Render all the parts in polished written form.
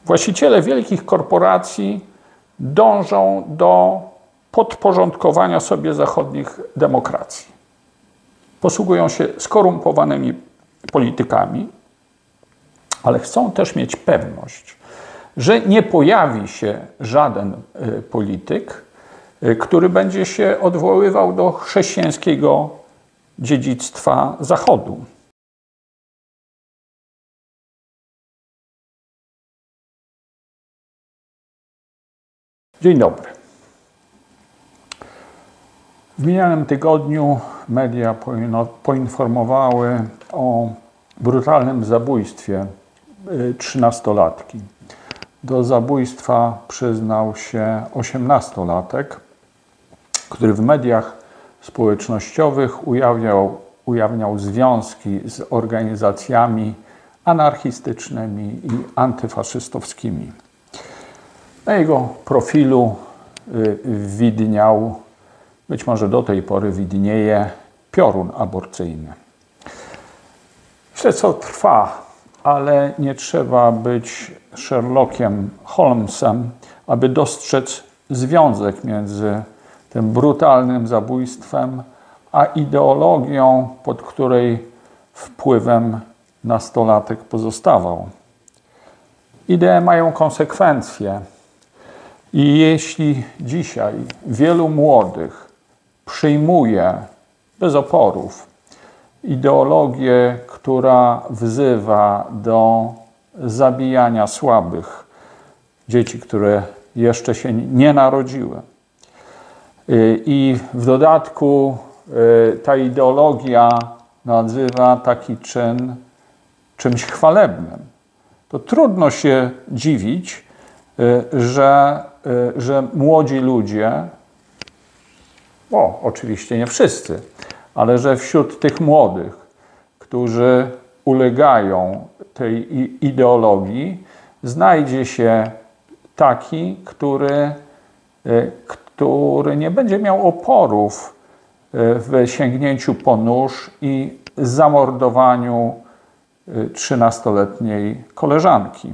Właściciele wielkich korporacji dążą do podporządkowania sobie zachodnich demokracji. Posługują się skorumpowanymi politykami, ale chcą też mieć pewność, że nie pojawi się żaden polityk, który będzie się odwoływał do chrześcijańskiego dziedzictwa Zachodu. Dzień dobry. W minionym tygodniu media poinformowały o brutalnym zabójstwie 13-latki. Do zabójstwa przyznał się 18-latek, który w mediach społecznościowych ujawniał związki z organizacjami anarchistycznymi i antyfaszystowskimi. Na jego profilu widniał, być może do tej pory widnieje, piorun aborcyjny. Śledztwo trwa, ale nie trzeba być Sherlockiem Holmesem, aby dostrzec związek między tym brutalnym zabójstwem a ideologią, pod której wpływem nastolatek pozostawał. Idee mają konsekwencje. I jeśli dzisiaj wielu młodych przyjmuje bez oporów ideologię, która wzywa do zabijania słabych dzieci, które jeszcze się nie narodziły, i w dodatku ta ideologia nazywa taki czyn czymś chwalebnym, to trudno się dziwić, że młodzi ludzie, oczywiście nie wszyscy, ale że wśród tych młodych, którzy ulegają tej ideologii, znajdzie się taki, który nie będzie miał oporów w sięgnięciu po nóż i zamordowaniu 13-letniej koleżanki.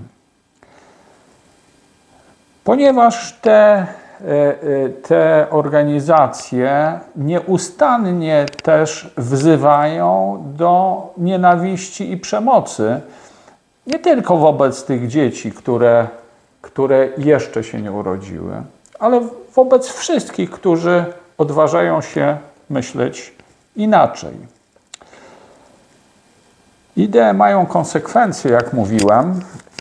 Ponieważ te organizacje nieustannie też wzywają do nienawiści i przemocy, nie tylko wobec tych dzieci, które jeszcze się nie urodziły, ale wobec wszystkich, którzy odważają się myśleć inaczej. Idee mają konsekwencje, jak mówiłem,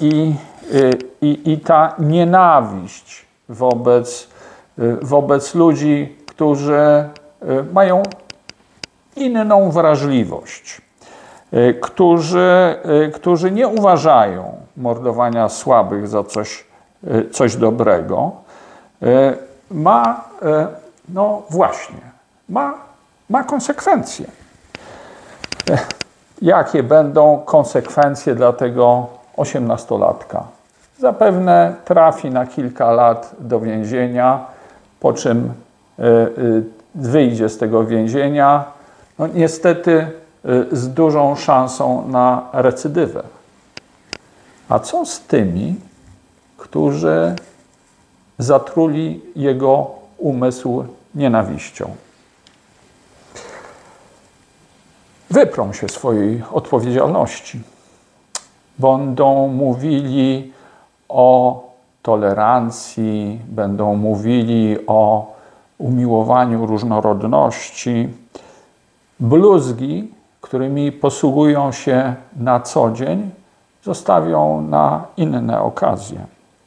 i ta nienawiść wobec ludzi, którzy mają inną wrażliwość, którzy nie uważają mordowania słabych za coś dobrego, ma konsekwencje. Jakie będą konsekwencje dla tego 18-latka? Zapewne trafi na kilka lat do więzienia, po czym wyjdzie z tego więzienia, niestety z dużą szansą na recydywę. A co z tymi, którzy zatruli jego umysł nienawiścią? Wyprą się swojej odpowiedzialności. Będą mówili o tolerancji, będą mówili o umiłowaniu różnorodności. Bluzgi, którymi posługują się na co dzień, zostawią na inne okazje.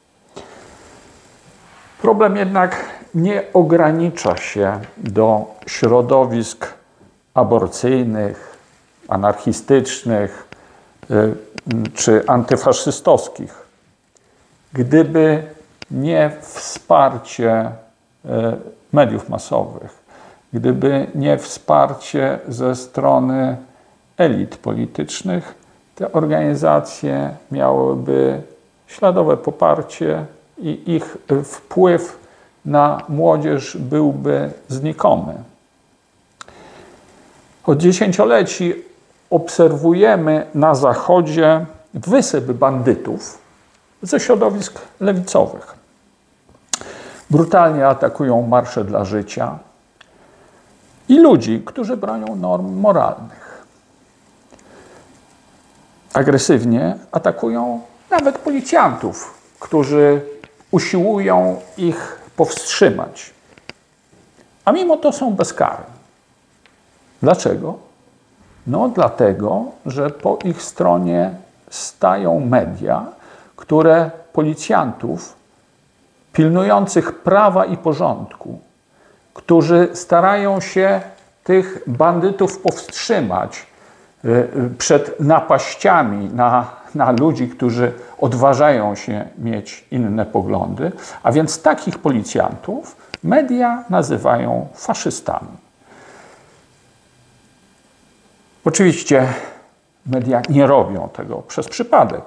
Problem jednak nie ogranicza się do środowisk aborcyjnych, anarchistycznych czy antyfaszystowskich. Gdyby nie wsparcie mediów masowych, gdyby nie wsparcie ze strony elit politycznych, te organizacje miałyby śladowe poparcie i ich wpływ na młodzież byłby znikomy. Od dziesięcioleci obserwujemy na Zachodzie wysyp bandytów, ze środowisk lewicowych. Brutalnie atakują marsze dla życia i ludzi, którzy bronią norm moralnych. Agresywnie atakują nawet policjantów, którzy usiłują ich powstrzymać. A mimo to są bezkarni. Dlaczego? No dlatego, że po ich stronie stają media, które policjantów pilnujących prawa i porządku, którzy starają się tych bandytów powstrzymać przed napaściami na ludzi, którzy odważają się mieć inne poglądy, a więc takich policjantów media nazywają faszystami. Oczywiście media nie robią tego przez przypadek.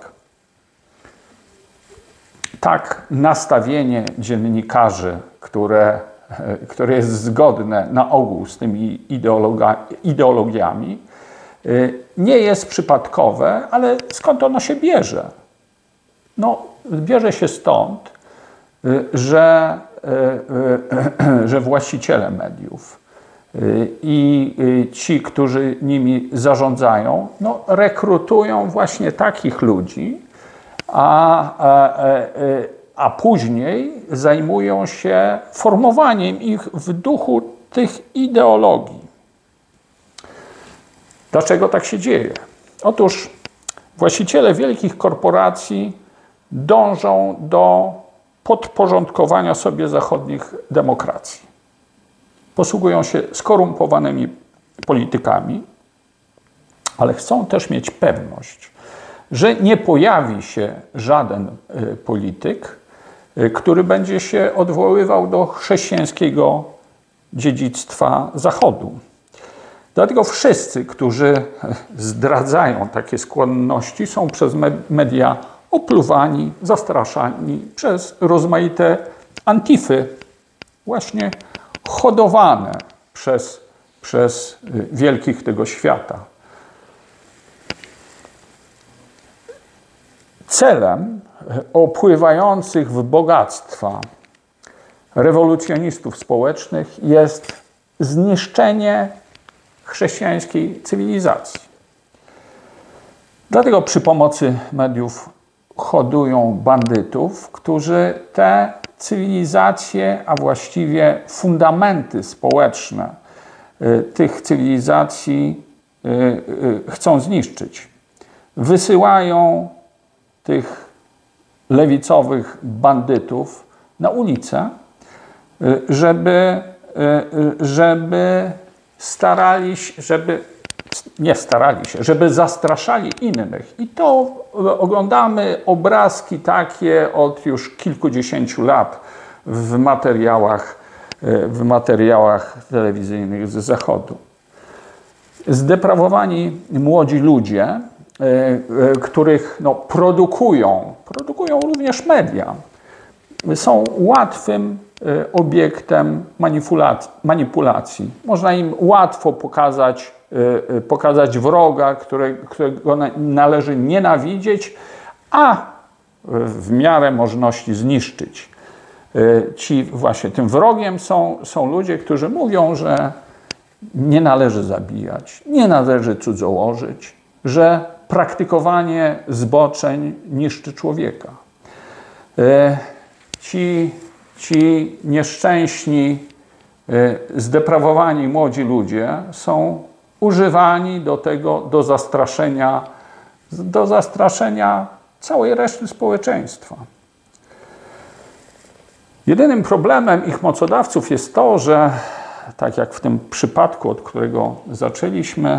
Tak nastawienie dziennikarzy, które jest zgodne na ogół z tymi ideologiami, nie jest przypadkowe, ale skąd ono się bierze? No, bierze się stąd, że właściciele mediów i ci, którzy nimi zarządzają, no, rekrutują właśnie takich ludzi, a później zajmują się formowaniem ich w duchu tych ideologii. Dlaczego tak się dzieje? Otóż właściciele wielkich korporacji dążą do podporządkowania sobie zachodnich demokracji. Posługują się skorumpowanymi politykami, ale chcą też mieć pewność, że nie pojawi się żaden polityk, który będzie się odwoływał do chrześcijańskiego dziedzictwa Zachodu. Dlatego wszyscy, którzy zdradzają takie skłonności, są przez media opluwani, zastraszani przez rozmaite antify, właśnie hodowane przez wielkich tego świata. Celem opływających w bogactwa rewolucjonistów społecznych jest zniszczenie chrześcijańskiej cywilizacji. Dlatego przy pomocy mediów hodują bandytów, którzy te cywilizacje, a właściwie fundamenty społeczne tych cywilizacji chcą zniszczyć. Wysyłają tych lewicowych bandytów na ulicę, żeby zastraszali innych. I to oglądamy obrazki takie od już kilkudziesięciu lat w materiałach telewizyjnych z Zachodu. Zdeprawowani młodzi ludzie, których no, produkują również media, są łatwym obiektem manipulacji. Można im łatwo pokazać wroga, którego należy nienawidzieć, a w miarę możliwości zniszczyć. Tym wrogiem są ludzie, którzy mówią, że nie należy zabijać, nie należy cudzołożyć, że praktykowanie zboczeń niszczy człowieka. Ci nieszczęśni, zdeprawowani młodzi ludzie są używani do tego, do zastraszenia całej reszty społeczeństwa. Jedynym problemem ich mocodawców jest to, że tak jak w tym przypadku, od którego zaczęliśmy,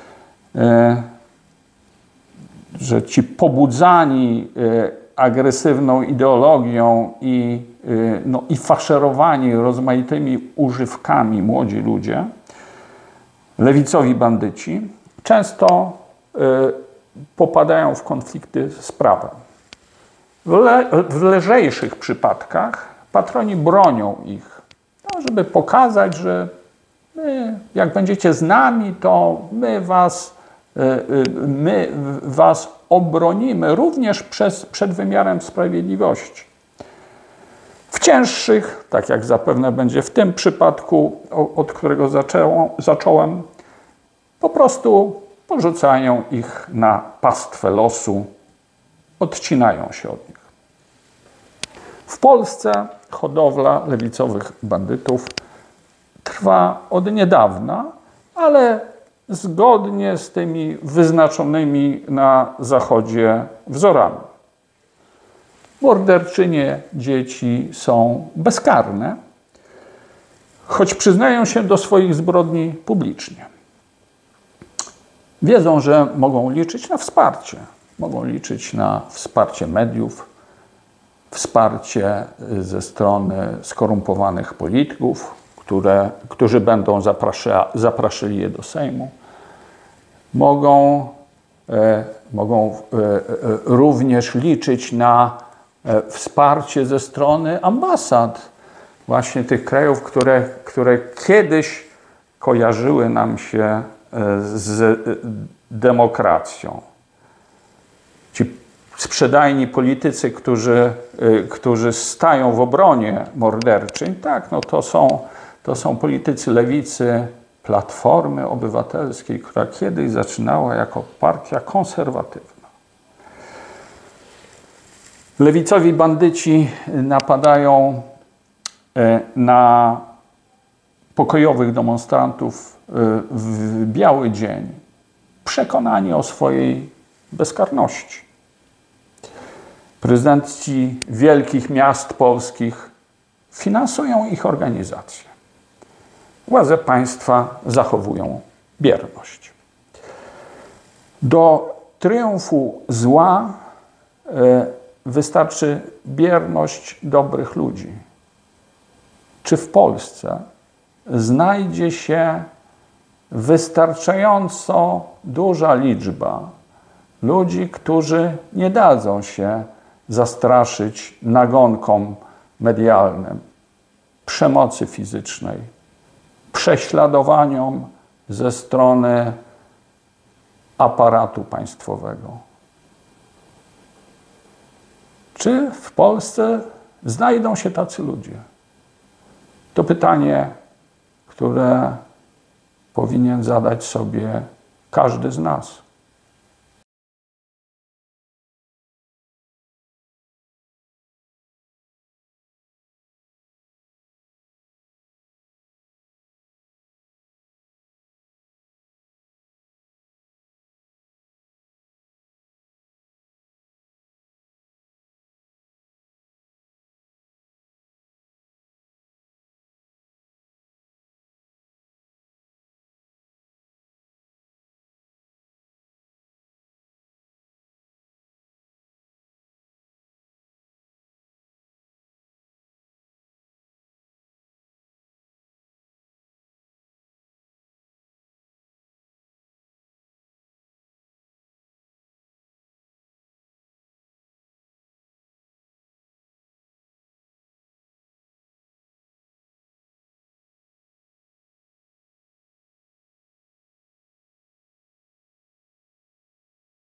że ci pobudzani agresywną ideologią i faszerowani rozmaitymi używkami młodzi ludzie, lewicowi bandyci, często popadają w konflikty z prawem. W lżejszych przypadkach patroni bronią ich, żeby pokazać, że jak będziecie z nami, to my was my was obronimy również przed wymiarem sprawiedliwości. W cięższych, tak jak zapewne będzie w tym przypadku, od którego zacząłem, po prostu porzucają ich na pastwę losu, odcinają się od nich. W Polsce hodowla lewicowych bandytów trwa od niedawna, ale zgodnie z tymi wyznaczonymi na Zachodzie wzorami. Morderczynie dzieci są bezkarne, choć przyznają się do swoich zbrodni publicznie. Wiedzą, że mogą liczyć na wsparcie. Mogą liczyć na wsparcie mediów, wsparcie ze strony skorumpowanych polityków, którzy będą zapraszali je do Sejmu. Mogą również liczyć na wsparcie ze strony ambasad właśnie tych krajów, które kiedyś kojarzyły nam się z demokracją. Ci sprzedajni politycy, którzy stają w obronie morderczyń, tak, no to są politycy lewicy, Platformy Obywatelskiej, która kiedyś zaczynała jako partia konserwatywna. Lewicowi bandyci napadają na pokojowych demonstrantów w biały dzień, przekonani o swojej bezkarności. Prezydenci wielkich miast polskich finansują ich organizacje. Władze państwa zachowują bierność. Do triumfu zła wystarczy bierność dobrych ludzi. Czy w Polsce znajdzie się wystarczająco duża liczba ludzi, którzy nie dadzą się zastraszyć nagonkom medialnym, przemocy fizycznej, prześladowaniom ze strony aparatu państwowego? Czy w Polsce znajdą się tacy ludzie? To pytanie, które powinien zadać sobie każdy z nas.